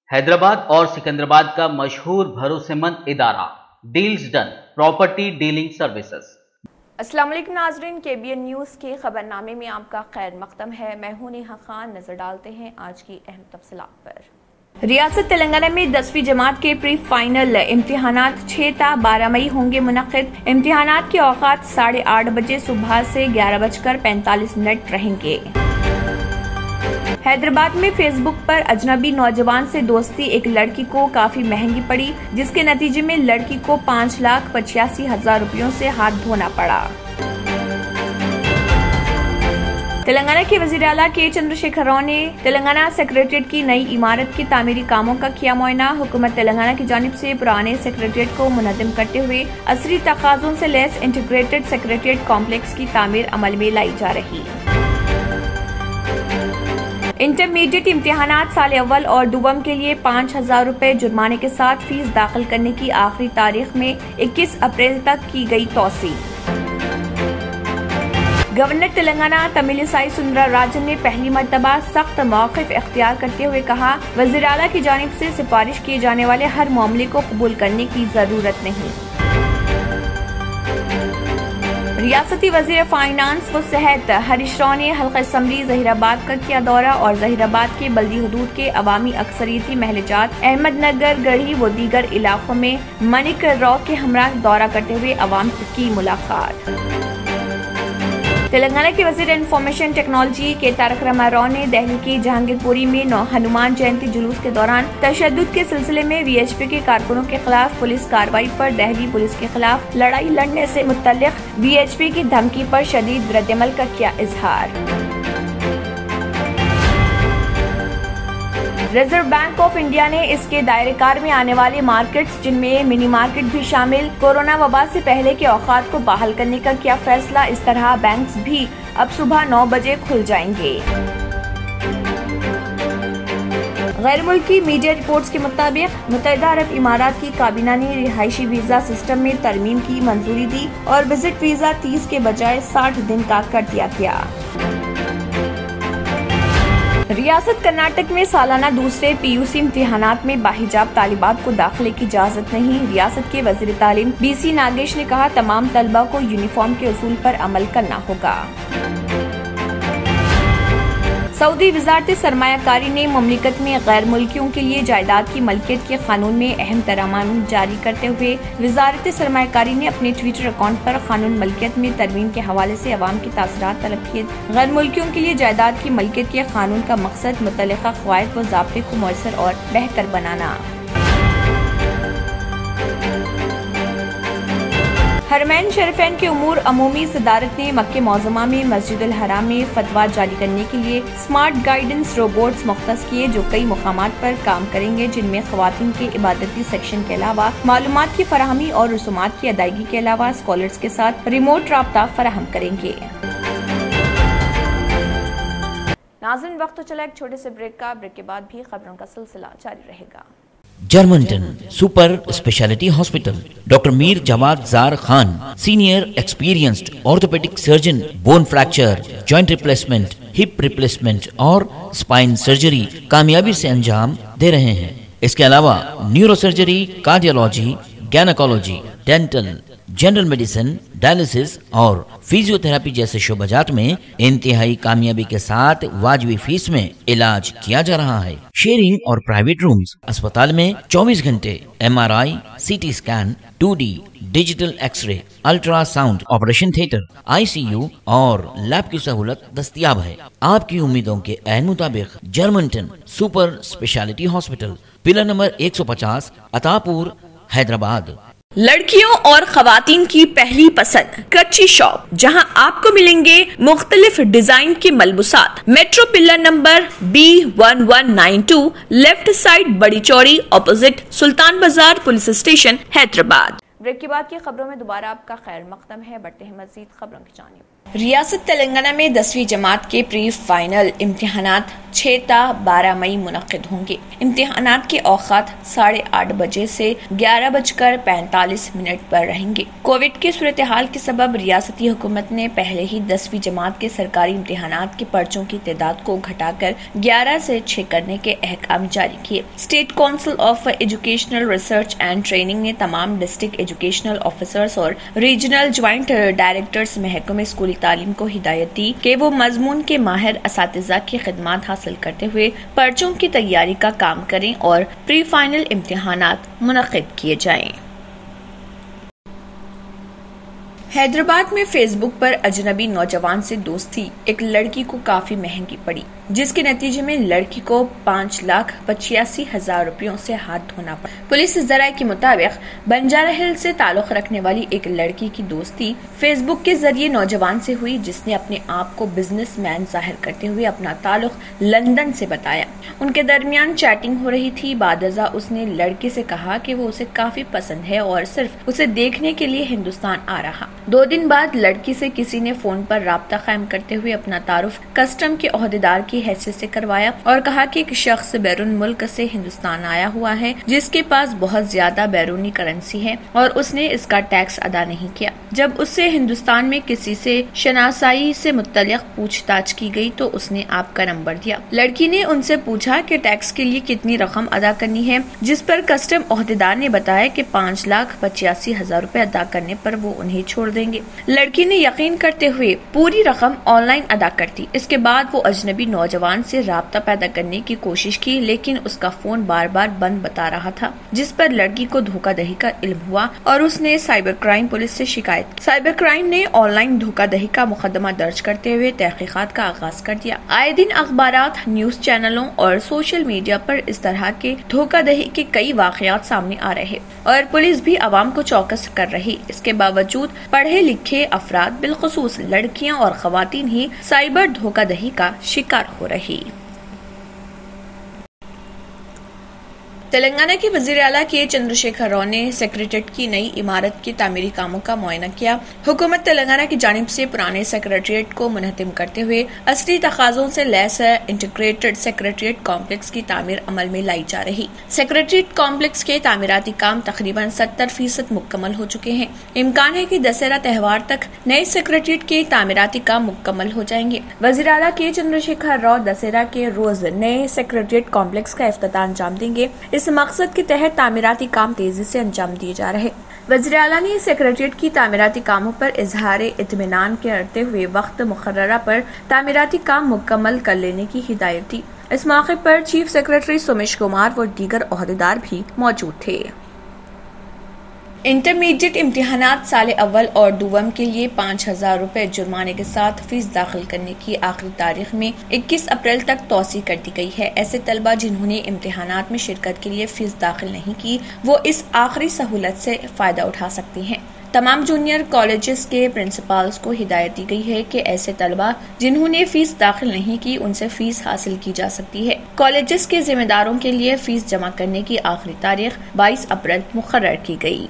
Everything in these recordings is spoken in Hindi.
हैदराबाद और सिकंदराबाद का मशहूर भरोसेमंद इदारा Deals Done property dealing services. अस्सलाम वालेकुम नाजरीन, KBN न्यूज़ के खबरनामे में आपका खैर मकदम है। मैं हूं नेहा खान। नजर डालते हैं आज की अहम तफसीलात पर। रियासत तेलंगाना में 10वीं जमात के प्री फाइनल इम्तिहानात 6 ता 12 मई होंगे मुनक्किद। इम्तिहानात के औकात 8:30 बजे सुबह से 11:45 रहेंगे। हैदराबाद में फेसबुक पर अजनबी नौजवान से दोस्ती एक लड़की को काफी महंगी पड़ी, जिसके नतीजे में लड़की को 5,85,000 रुपयों से हाथ धोना पड़ा। तेलंगाना के वजीर आला के चंद्रशेखर राव ने तेलंगाना सेक्रेटेरिएट की नई इमारत के तामीरी कामों का किया मुआयना। हुकूमत तेलंगाना की जानिब से पुराने सेक्रेटेरिएट को मुनज़्ज़म करते हुए असरी तकाज़ों से लैस इंटीग्रेटेड सेक्रेटेरिएट कॉम्प्लेक्स की तामीर अमल में लाई जा रही। इंटरमीडिएट इम्तिहानात साल अव्वल और दुवम के लिए 5,000 रुपए जुर्माने के साथ फीस दाखिल करने की आखिरी तारीख में 21 अप्रैल तक की गई तौसी। गवर्नर तेलंगाना तमिलिसाई सुंदरराजन ने पहली मर्तबा सख्त मौक़िफ़ इख्तियार करते हुए कहा, वज़ीर आला की जानिब से सिफारिश किए जाने वाले हर मामले को कबूल करने की जरूरत नहीं। रियासती वजीर फाइनेंस व सेहत हरीश राव ने हल्का असम्बली जहीराबाद का किया दौरा और जहीराबाद के बल्दी हदूद के अवामी अक्सरियती महलजात अहमदनगर, गढ़ी व दीगर इलाकों में मनिक राव के हमरा दौरा करते हुए अवाम की मुलाकात। तेलंगाना के वजीर इंफॉर्मेशन टेक्नोलॉजी के तारक रामाराव ने दिल्ली की जहांगीरपुरी में हनुमान जयंती जुलूस के दौरान तशद्दुद के सिलसिले में VHP के कारकुनों के खिलाफ पुलिस कार्रवाई पर दिल्ली पुलिस के खिलाफ लड़ाई लड़ने से मुतल्लिक VHP की धमकी पर शदीद रद्दअमल का किया इजहार। रिजर्व बैंक ऑफ इंडिया ने इसके दायरेकार में आने वाले मार्केट्स, जिनमें मिनी मार्केट भी शामिल, कोरोना वबा से पहले के औकात को बहाल करने का किया फैसला। इस तरह बैंक्स भी अब सुबह 9 बजे खुल जाएंगे। गैर मुल्की मीडिया रिपोर्ट्स के मुताबिक मुत्तहिदा अरब इमारात की काबीना ने रिहायशी वीजा सिस्टम में तरमीम की मंजूरी दी और विजिट वीजा 30 के बजाय 60 दिन का कर दिया गया। रियासत कर्नाटक में सालाना दूसरे PUC इम्तिहानात में बाहिजाब तालिबात को दाखिले की इजाजत नहीं। रियासत के वजीर तालीम BC नागेश ने कहा, तमाम तलबा को यूनिफॉर्म के उसूल पर अमल करना होगा। सऊदी वजारत सरमायाकारी ने मुमलिकत में गैर मुल्कियों के लिए जायदाद की मलकियत के कानून में अहम तरामीम जारी करते हुए वजारत सरमायाकारी ने अपने ट्विटर अकाउंट पर कानून मलकियत में तरमीम के हवाले से अवाम की तासरात तलब किए। गैर मुल्कियों के लिए जायदाद की मलकियत के कानून का मकसद मुतल्लिका क़वायद व ज़ाब्ते को मौसर और बेहतर बनाना। हरमैन शरीफैन के उमूर अमूमी सदारत ने मक्के मौज़मा में मस्जिदुल हराम में फतवा जारी करने के लिए स्मार्ट गाइडेंस रोबोट्स मुख्तस किए, जो कई मुकामात पर काम करेंगे, जिनमें ख़वातीन के इबादती सेक्शन के अलावा मालूमात की फराहमी और रसूमात की अदायगी के अलावा स्कॉलर्स के साथ रिमोट राब्ता फराहम करेंगे। नाज़रीन, वक्त तो चला एक छोटे से ब्रेक का। ब्रेक के बाद भी खबरों का सिलसिला जारी रहेगा। Germanton super speciality hospital, doctor Mir Jawad Jar Khan, senior experienced orthopaedic surgeon, bone fracture, joint replacement, hip replacement और स्पाइन सर्जरी कामयाबी से अंजाम दे रहे हैं। इसके अलावा neuro surgery, cardiology, gynaecology, dental, general medicine, dialysis और फिजियोथेरेपी जैसे शोबाजात में इंतहाई कामयाबी के साथ वाजबी फीस में इलाज किया जा रहा है। शेयरिंग और प्राइवेट रूम्स, अस्पताल में 24 घंटे MRI, CT scan, 2D digital X ray, ultrasound, operation theatre, ICU और लैब की सहूलत दस्तयाब है। आपकी उम्मीदों के ऐन मुताबिक Germanton super speciality hospital, pillar number 150, Attapur, Hyderabad. लड़कियों और खवातीन की पहली पसंद कच्ची शॉप, जहां आपको मिलेंगे मुख्तलिफ डिजाइन के मलबूसात। Metro pillar number B1192, left side, बड़ी चौड़ी, ऑपोजिट सुल्तान बाजार पुलिस स्टेशन, हैदराबाद। ब्रेक के बाद की खबरों में दोबारा आपका खैर मकदम है। बढ़ते हैं मजीद खबरों की जानिब। रियासत तेलंगाना में 10वीं जमात के प्री फाइनल इम्तिहानात 6 ता 12 मई मुनक्किद होंगे। इम्तिहानात के औकात 8:30 बजे से 11:45 पर रहेंगे। कोविड की सूरत हाल के सबब रियासती हुकूमत ने पहले ही 10वीं जमात के सरकारी इम्तिहानात के पर्चों की तादाद को घटाकर 11 से 6 करने के अहकाम जारी किए। State council of educational research and training ने तमाम डिस्ट्रिक्ट एजुकेशनल ऑफिसर्स और रीजनल ज्वाइंट डायरेक्टर्स महकमे स्कूली तालीम को हिदायत दी कि वो मजमून के माहिर असातिज़ा की खिदमत हासिल करते हुए पर्चों की तैयारी का काम करें और प्री फाइनल इम्तिहानात मुनक्किद किए जाएं। हैदराबाद में फेसबुक पर अजनबी नौजवान से दोस्ती एक लड़की को काफी महंगी पड़ी, जिसके नतीजे में लड़की को 5,85,000 रुपयों से हाथ धोना पड़ा। पुलिस जराये के मुताबिक बंजारा हिल से ताल्लुक रखने वाली एक लड़की की दोस्ती फेसबुक के जरिए नौजवान से हुई, जिसने अपने आप को बिजनेसमैन जाहिर करते हुए अपना ताल्लुक लंदन से बताया। उनके दरमियान चैटिंग हो रही थी। बादजा उसने लड़के से कहा कि वो उसे काफी पसंद है और सिर्फ उसे देखने के लिए हिंदुस्तान आ रहा। 2 दिन बाद लड़की से किसी ने फोन पर राब्ता कायम करते हुए अपना तारुफ कस्टम के ओहदेदार की हैसियत से करवाया और कहा कि एक शख्स बैरून मुल्क से हिंदुस्तान आया हुआ है, जिसके पास बहुत ज्यादा बैरूनी करेंसी है और उसने इसका टैक्स अदा नहीं किया। जब उससे हिंदुस्तान में किसी से शनासाई से मुत्तलिक पूछताछ की गई तो उसने आपका नंबर दिया। लड़की ने उनसे पूछा कि टैक्स के लिए कितनी रकम अदा करनी है, जिस पर कस्टम ओहदेदार ने बताया कि 5,85,000 रुपए अदा करने पर वो उन्हें छोड़ देंगे। लड़की ने यकीन करते हुए पूरी रकम ऑनलाइन अदा कर दी। इसके बाद वो अजनबी नौजवान से राब्ता पैदा करने की कोशिश की, लेकिन उसका फोन बार बार बंद बता रहा था, जिस पर लड़की को धोखाधड़ी का इल्म हुआ और उसने साइबर क्राइम पुलिस से शिकायत। साइबर क्राइम ने ऑनलाइन धोखाधड़ी का मुकदमा दर्ज करते हुए तहकीकात का आगाज कर दिया। आए दिन अखबारात, न्यूज चैनलों और सोशल मीडिया पर इस तरह के धोखाधड़ी के कई वाकयात सामने आ रहे और पुलिस भी आवाम को चौकस कर रही। इसके बावजूद पढ़े लिखे अफराद, बिलखुसूस लड़कियां और खवातीन ही साइबर धोखाधड़ी का शिकार हो रही। तेलंगाना के वजीर आला के चंद्रशेखर राव ने सेक्रेटेरिएट की नई इमारत के तामीरी कामों का मुआयना किया। हुकूमत तेलंगाना की जानिब से पुराने सेक्रेटेरिएट को मुनहतिम करते हुए असली तकाज़ों से लैस इंटीग्रेटेड सेक्रेटेरिएट कॉम्प्लेक्स की तामीर अमल में लाई जा रही। सेक्रेटेरिएट कॉम्प्लेक्स के तामीराती काम तकरीबन 70% मुकम्मल हो चुके हैं। इम्कान है कि दशहरा त्यौहार तक नए सेक्रेटेरिएट के तामीराती काम मुकम्मल हो जाएंगे। वजीर आला के चंद्रशेखर राव दशहरा के रोज नए सेक्रेटेरिएट कॉम्प्लेक्स का इफ्तिताह अंजाम देंगे। इस मकसद के तहत तामीराती काम तेजी से अंजाम दिए जा रहे। वज़ीर आला ने सेक्रेटेरिएट की तामीराती कामों पर इजहार इत्मीनान करते हुए वक्त मुकर्ररा पर तामीराती काम मुकम्मल कर लेने की हिदायत दी। इस मौके पर चीफ सेक्रेटरी सोमेश कुमार व दीगर ओहदेदार भी मौजूद थे। इंटरमीडिएट इम्तिहानात साल अव्वल और दुवम के लिए 5,000 रुपए जुर्माने के साथ फीस दाखिल करने की आखिरी तारीख में 21 अप्रैल तक तौसी कर दी गई है। ऐसे तलबा जिन्होंने इम्तिहानात में शिरकत के लिए फीस दाखिल नहीं की, वो इस आखिरी सहूलत से फायदा उठा सकती हैं। तमाम जूनियर कॉलेजेस के प्रिंसिपल्स को हिदायत दी गई है कि ऐसे तलबा जिन्होंने फीस दाखिल नहीं की, उनसे फीस हासिल की जा सकती है। कॉलेजेस के जिम्मेदारों के लिए फीस जमा करने की आखिरी तारीख 22 अप्रैल मुकर्रर की गई।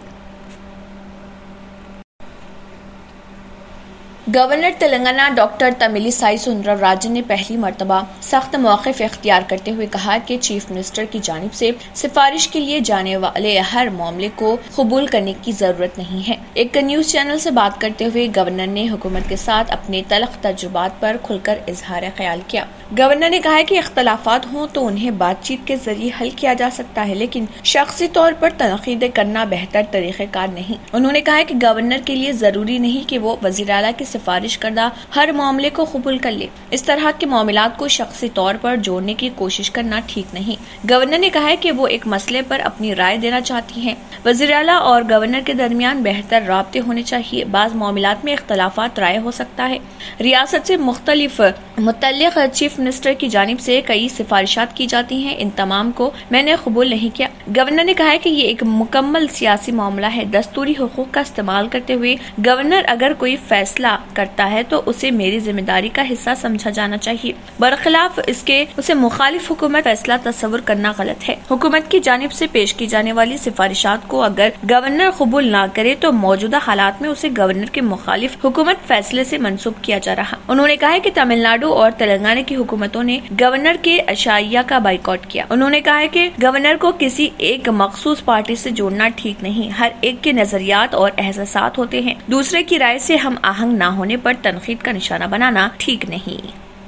गवर्नर तेलंगाना डॉक्टर तमिलिसाई सुंदरराजन ने पहली मर्तबा सख्त मौक़िफ़ इख्तियार करते हुए कहा कि चीफ मिनिस्टर की जानिब से सिफारिश के लिए जाने वाले हर मामले को कबूल करने की जरूरत नहीं है। एक न्यूज चैनल से बात करते हुए गवर्नर ने हुकूमत के साथ अपने तलख तजुर्बात पर खुलकर इजहार ख्याल किया। गवर्नर ने कहा कि इख्तलाफात हों तो उन्हें बातचीत के जरिए हल किया जा सकता है, लेकिन शख्सी तौर पर तनकीद करना बेहतर तरीक़ेकार नहीं। उन्होंने कहा कि गवर्नर के लिए जरूरी नहीं कि वो वज़ीर आला की सिफारिश करदा हर मामले को कबूल कर ले। इस तरह के मामलात को शख्सी तौर पर जोड़ने की कोशिश करना ठीक नहीं। गवर्नर ने कहा है कि वो एक मसले पर अपनी राय देना चाहती हैं। वज़ीर आला और गवर्नर के दरमियान बेहतर राब्ते होने चाहिए। बाज़ मामलात में इख्तलाफात राय हो सकता है। रियासत से मुख्तलिफ मुतल्लिक़ चीफ मिनिस्टर की जानिब से कई सिफारिशात की जाती हैं, इन तमाम को मैंने कबूल नहीं किया। गवर्नर ने कहा है कि ये एक मुकम्मल सियासी मामला है। दस्तूरी हुकूक का इस्तेमाल करते हुए गवर्नर अगर कोई फैसला करता है तो उसे मेरी जिम्मेदारी का हिस्सा समझा जाना चाहिए। बरखिलाफ इसके उसे मुखालिफ हुकूमत फैसला तस्वुर करना गलत है। हुकूमत की जानिब से पेश की जाने वाली सिफारिशात को अगर गवर्नर कबूल न करे तो मौजूदा हालात में उसे गवर्नर के मुखालिफ हुकूमत फैसले से मंसूब किया जा रहा। उन्होंने कहा है कि तमिलनाडु और तेलंगाना की हुकूमतों ने गवर्नर के अशाइया का बाइकॉट किया। उन्होंने कहा है कि गवर्नर को किसी एक मखसूस पार्टी से जोड़ना ठीक नहीं। हर एक के नजरियात और एहसासात होते हैं। दूसरे की राय से हम आहंग न होने पर तनकीद का निशाना बनाना ठीक नहीं।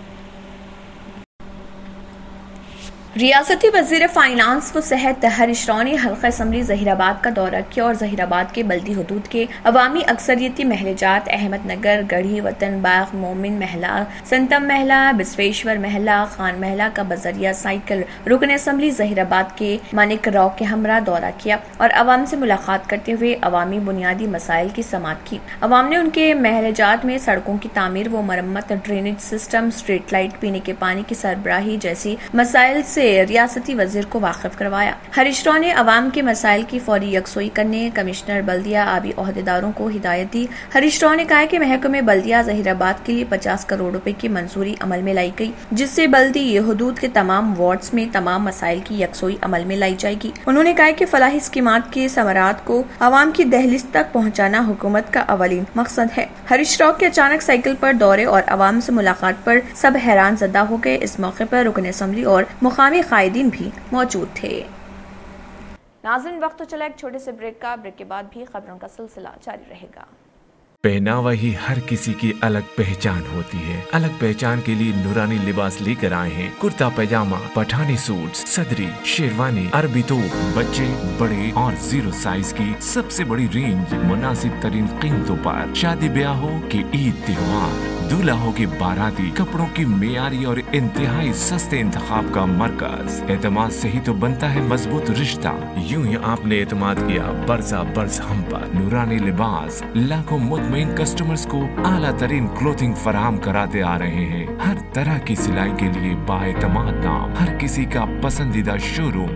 रियासती वजीर फाइनेंस व सेहत हरीश राव ने हल्का असम्बली जहीराबाद का दौरा किया और जहीराबाद के बल्दी हुदूद के अवामी अक्सरियती महलजात अहमदनगर, गढ़ी, वतन बाग, मोमिन महला, संतम महला, बिस्वेश्वर महला, खान महला का बजरिया साइकिल रुकन असम्बली जहीराबाद के मानिक राव के हमरा दौरा किया और अवाम से मुलाकात करते हुए अवामी बुनियादी मसाइल की समाअत की। अवाम ने उनके महलजात में सड़कों की तामीर व मरम्मत, ड्रेनेज सिस्टम, स्ट्रीट लाइट, पीने के पानी की सरबराही जैसी मसाइल से रियासती वजीर को वाकिफ करवाया। हरीश राव ने अवाम के मसाइल की फौरी यकसोई करने कमिश्नर बल्दिया आबी ओहदेदारों को हिदायत दी। हरीश राव ने कहा कि महकमे बल्दिया जहीराबाद के लिए 50 करोड़ रुपए की मंजूरी अमल में लाई गई, जिससे बल्दी हुदूद के तमाम वार्ड्स में तमाम मसाइल की यकसोई अमल में लाई जाएगी। उन्होंने कहा कि फलाही स्कीमात के समरात को अवाम की दहलीज तक पहुँचाना हुकूमत का अवलीन मकसद है। हरीश राव के अचानक साइकिल पर दौरे और अवाम से मुलाकात पर सब हैरान ज़दा हो गए। इस मौके पर रुकन असम्बली और मुकामी कायदीन भी मौजूद थे। नाज़रीन, वक्त तो चला एक छोटे से ब्रेक का। ब्रेक के बाद भी खबरों का सिलसिला जारी रहेगा। पहनावा ही हर किसी की अलग पहचान होती है। अलग पहचान के लिए नूरानी लिबास लेकर आए हैं। कुर्ता पैजामा, पठानी सूट, सदरी, शेरवानी, अरबी तोप, बच्चे, बड़े और 0 साइज की सबसे बड़ी रेंज मुनासिब तरीन कीमतों पर। शादी ब्याह हो कि ईद त्योहार, दूल्हा हो के बाराती, कपड़ों की मेयारी और इंतहाई सस्ते इंतखाब का मरकज। एतमाद से ही तो बनता है मजबूत रिश्ता। यूं ही आपने एतमाद किया बरसा बरस हम पर। नूरानी लिबास लाखों मुतमईन कस्टमर्स को आला तरीन क्लोथिंग फराहम कराते आ रहे हैं। हर तरह की सिलाई के लिए बाएतमाद नाम, हर किसी का पसंदीदा showroom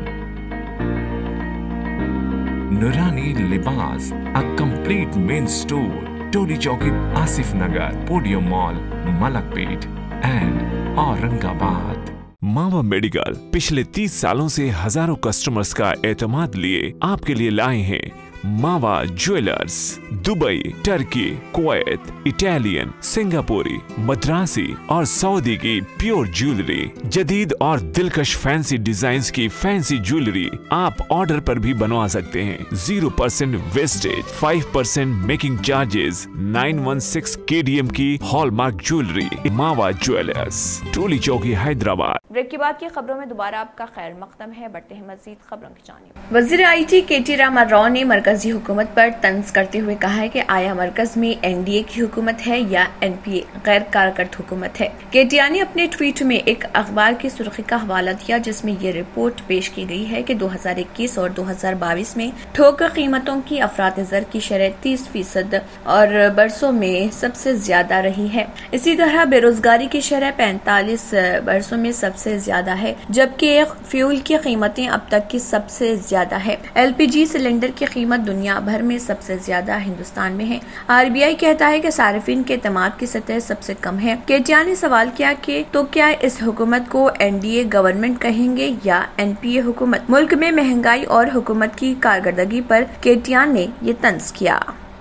Noorani Libas, a complete men store, Toli Chowki, Asif Nagar, podium mall, Malakpet and Aurangabad. Mava medical पिछले 30 सालों से हजारों कस्टमर्स का एतमाद लिए आपके लिए लाए हैं Mava jewellers. Dubai, Turkey, Kuwait, Italian, सिंगापुरी, मद्रासी और सऊदी की प्योर ज्वेलरी, जदीद और दिलकश फैंसी डिजाइन्स की फैंसी ज्वेलरी आप ऑर्डर पर भी बनवा सकते हैं। 0% वेस्टेज, 5% मेकिंग चार्जेस, 916 KDM की hallmark jewellery. Mava jewellers, Toli Chowki, Hyderabad. Break के बाद की खबरों में दोबारा आपका खैर मकदम है। बढ़ते हैं मजीद खबरों की जानिब। वजीर IT KT रामाराव ने मरकजी हुकूमत पर तंज करते हुए कहा है कि आया मरकज में NDA की हुकूमत है या NPA गैर कारगर हुकूमत है। केटीआर ने अपने ट्वीट में एक अखबार की सुर्खी का हवाला दिया जिसमें ये रिपोर्ट पेश की गई है कि 2021 और 2022 में ठोकर कीमतों की अफरात-ए-ज़र की शरह 30% और बरसों में सबसे ज्यादा रही है। इसी तरह बेरोजगारी की शरह 45 बरसों में सबसे ज्यादा है, जबकि फ्यूल की कीमतें अब तक की सबसे ज्यादा है। LPG सिलेंडर की कीमत दुनिया भर में सबसे ज्यादा हिंदुस्तान में है। RBI कहता है कि सार्फिन के एतमाद की सतह सबसे कम है। केटीआर ने सवाल किया कि तो क्या इस हुकूमत को NDA गवर्नमेंट कहेंगे या NPA हुकूमत? मुल्क में महंगाई और हुकूमत की कारकर्दगी पर केटीआर ने ये तंज किया।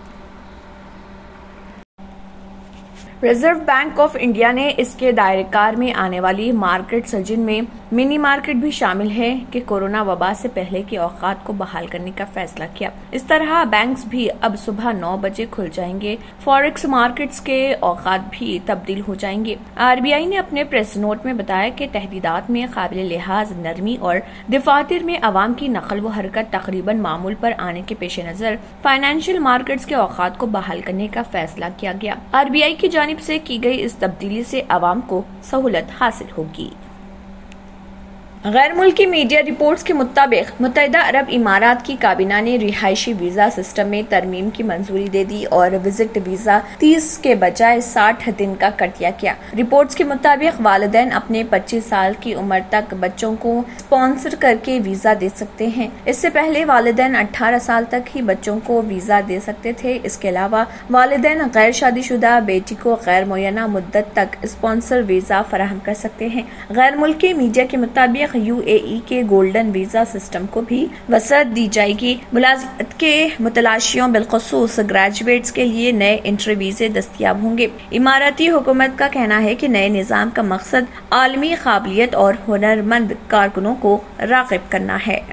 रिजर्व बैंक ऑफ इंडिया ने इसके दायरेकार में आने वाली मार्केट सर्जन में मिनी मार्केट भी शामिल है कि कोरोना वबा से पहले के औकात को बहाल करने का फैसला किया। इस तरह बैंक्स भी अब सुबह 9 बजे खुल जाएंगे। फॉरेक्स मार्केट्स के औकात भी तब्दील हो जाएंगे। RBI ने अपने प्रेस नोट में बताया कि तहदीदात में काबिल लिहाज नरमी और दफातर में अवाम की नकल व हरकत तकरीबन मामूल पर आने के पेश नजर फाइनेंशियल मार्केट्स के औकात को बहाल करने का फैसला किया गया। RBI की जानिब से की गई इस तब्दीली से अवाम को सहूलत हासिल होगी। गैर मुल्की मीडिया रिपोर्ट्स के मुताबिक मुत्तहिदा अरब इमारात की काबीना ने रिहायशी वीजा सिस्टम में तरमीम की मंजूरी दे दी और विजिट वीजा 30 के बजाय 60 दिन का कर दिया गया। रिपोर्ट्स के मुताबिक वालिदैन अपने 25 साल की उम्र तक बच्चों को स्पॉन्सर करके वीजा दे सकते हैं। इससे पहले वालिदैन 18 साल तक ही बच्चों को वीजा दे सकते थे। इसके अलावा वालिदैन गैर शादीशुदा बेटी को गैर मुय्यना मुद्दत तक स्पॉन्सर वीजा फराहम कर सकते हैं। गैर मुल्की मीडिया के मुताबिक UAE के गोल्डन वीजा सिस्टम को भी वसअत दी जाएगी। मुलाजिमत के मुतलाशियों बिलखुसूस ग्रेजुएट्स के लिए नए एंट्री वीजे दस्तयाब होंगे। इमाराती हुकूमत का कहना है कि नए निज़ाम का मकसद आलमी काबिलियत और हुनरमंद कारकुनों को राग़िब करना है।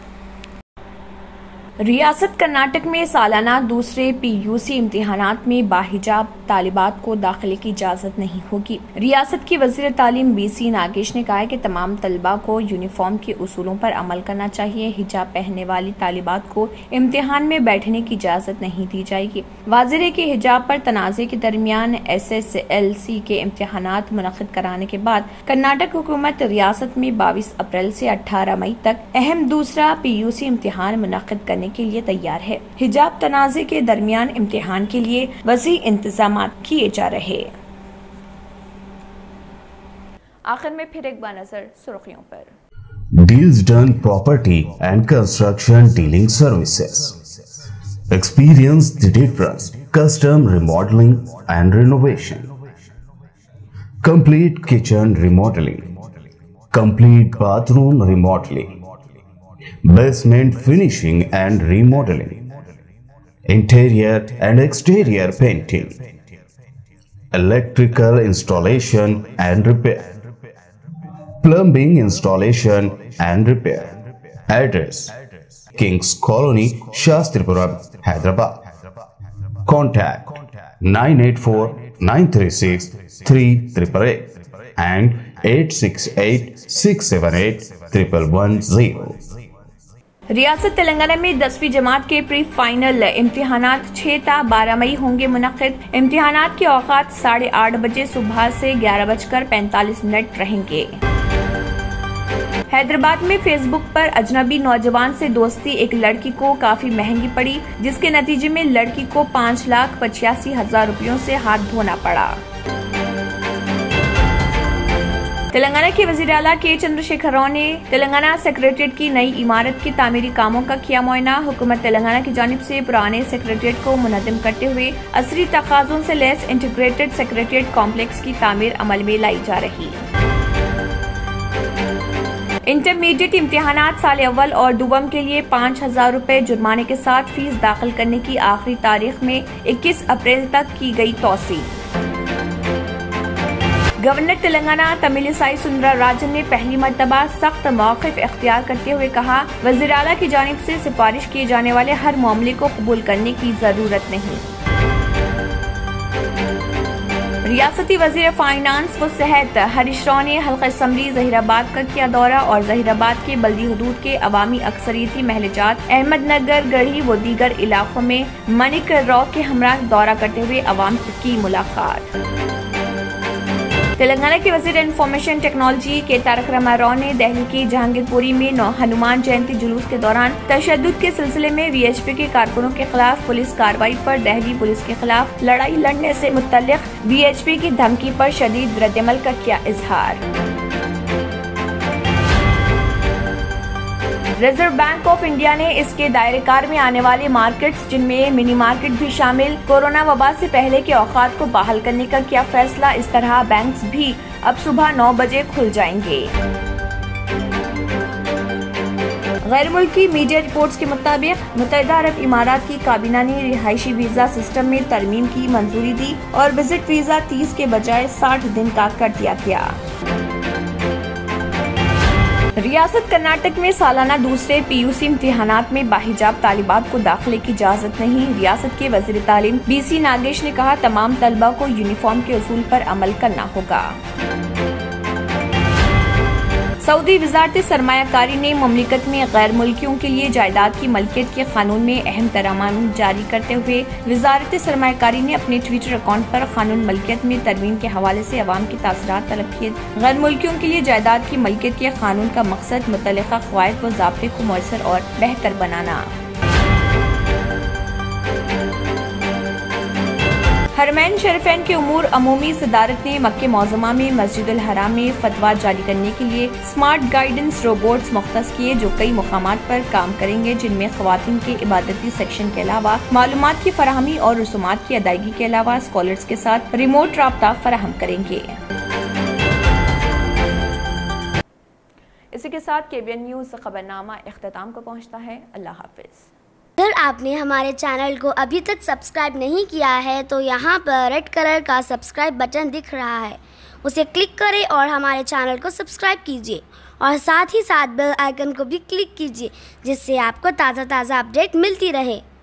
रियासत कर्नाटक में सालाना दूसरे PUC इम्तिहानात में बाहिजाब तालिबात को दाखिले की इजाजत नहीं होगी। रियासत की वज़ीर तालीम BC नागेश ने कहा है कि तमाम तलबा को यूनिफॉर्म के उसूलों पर अमल करना चाहिए। हिजाब पहनने वाली तालिबात को इम्तिहान में बैठने की इजाजत नहीं दी जाएगी। वाज़िर है कि हिजाब पर तनाज़े के दरमियान SSLC के इम्तिहानात मुनक़िद कराने के बाद कर्नाटक हुकूमत रियासत में 22 अप्रैल से 18 मई तक अहम दूसरा PUC इम्तिहान मुनक़िद करने के लिए तैयार है। हिजाब तनाज़े के दरमियान इम्तिहान के लिए वसी इंतजाम किए जा रहे। आखिर में फिर एक बार नजर सुर्खियों पर। Deals Done Property and Construction Dealing Services. Experience the difference. Custom remodeling and renovation. Complete kitchen remodeling. Complete bathroom remodeling. Basement finishing and remodeling. Interior and exterior painting. Electrical installation and repair. Plumbing installation and repair. Address: Kings Colony, Shastripura, Hyderabad. Contact 984-936-3888 and 868-678-1110. रियासत तेलंगाना में 10वीं जमात के प्री फाइनल इम्तिहानात 6 ta 12 मई होंगे मुनक़िद। इम्तिहानात के औकात 8:30 बजे सुबह से 11:45 रहेंगे। हैदराबाद में फेसबुक पर अजनबी नौजवान से दोस्ती एक लड़की को काफी महंगी पड़ी, जिसके नतीजे में लड़की को 5,85,000 रुपयों से हाथ धोना पड़ा। तेलंगाना के वज़ीर आला के चंद्रशेखर राव ने तेलंगाना सेक्रेटेरिएट की नई इमारत के तामीरी कामों का किया मुआयना। हुकूमत तेलंगाना की जानिब से पुराने सेक्रेटेरिएट को मुनज़्ज़म करते हुए असरी तकाज़ों से लैस इंटीग्रेटेड सेक्रेटेरिएट कॉम्प्लेक्स की तामीर अमल में लाई जा रही। इंटरमीडिएट इम्तिहानात साल अव्वल और दुवम के लिए 5,000 रुपए जुर्माने के साथ फीस दाखिल करने की आखिरी तारीख में 21 अप्रैल तक की गई तौसी। गवर्नर तेलंगाना तमिलिसाई सुंदरराजन ने पहली मर्तबा सख्त मौक़िफ़ इख्तियार करते हुए कहा, वज़ीर आला की जानिब से सिफारिश किए जाने वाले हर मामले को कबूल करने की जरूरत नहीं। रियासती वज़ीर फाइनेंस व सेहत हरीश राव ने हल्का असम्बली ज़हीराबाद का किया दौरा और ज़हीराबाद के बल्दी हुदूद के अवामी अक्सरियती महलजात अहमदनगर, गढ़ी व दीगर इलाकों में मनिक राव के हमरा दौरा करते हुए अवाम की मुलाकात। तेलंगाना के वज़ीर इंफॉर्मेशन टेक्नोलॉजी के तारक रामाराव ने दिल्ली की जहांगीरपुरी में हनुमान जयंती जुलूस के दौरान तशद्दुद के सिलसिले में VHP के कारकुनों के खिलाफ पुलिस कार्रवाई पर दिल्ली पुलिस के खिलाफ लड़ाई लड़ने से मुत्तल्लिक VHP की धमकी पर शदीद रद्दअमल का किया इजहार। रिजर्व बैंक ऑफ इंडिया ने इसके दायरेकार में आने वाले मार्केट्स, जिनमें मिनी मार्केट भी शामिल, कोरोना वबा से पहले के औकात को बहाल करने का किया फैसला। इस तरह बैंक्स भी अब सुबह 9 बजे खुल जाएंगे। गैर मुल्की मीडिया रिपोर्ट्स के मुताबिक मुत्तहिदा अरब इमारात की काबीना ने रिहायशी वीजा सिस्टम में तरमीम की मंजूरी दी और विजिट वीजा 30 के बजाय 60 दिन का कर दिया गया। रियासत कर्नाटक में सालाना दूसरे PUC इम्तिहानात में बाहिजाब तालिबात को दाखिले की इजाजत नहीं। रियासत के वज़ीर तालीम BC नागेश ने कहा, तमाम तलबा को यूनिफॉर्म के उसूल पर अमल करना होगा। सऊदी वजारत सरमायाकारी ने ममलिकत में गैर मुल्कियों के लिए जायदाद की मलकियत के कानून में अहम तरामीम जारी करते हुए वजारत सरमायाकारी ने अपने ट्विटर अकाउंट पर कानून मलकियत में तरमीम के हवाले से अवाम की तासरात तलब किए। गैर मुल्कियों के लिए जायदाद की मलकियत के कानून का मकसद मुतल्लिका क़वाइद व ज़ाब्ते को मौसर और बेहतर बनाना। हरमैन शरीफैन के उमूर अमूमी सदारत ने मक्के मौज़मा में मस्जिदुल हराम में फतवा जारी करने के लिए स्मार्ट गाइडेंस रोबोट्स मुख्तस किए, जो कई मुकामात पर काम करेंगे, जिनमें ख़वातीन के इबादती सेक्शन के अलावा मालूमात की फराहमी और रसूमात की अदायगी के अलावा स्कॉलर्स के साथ रिमोट राब्ता फराहम करेंगे। इसी के साथ KBN न्यूज़ खबरनामा इख्तिताम को पहुँचता है। अल्लाह हाफिज़। अगर आपने हमारे चैनल को अभी तक सब्सक्राइब नहीं किया है तो यहाँ पर रेड कलर का सब्सक्राइब बटन दिख रहा है, उसे क्लिक करें और हमारे चैनल को सब्सक्राइब कीजिए और साथ ही साथ बेल आइकन को भी क्लिक कीजिए, जिससे आपको ताज़ा अपडेट मिलती रहे।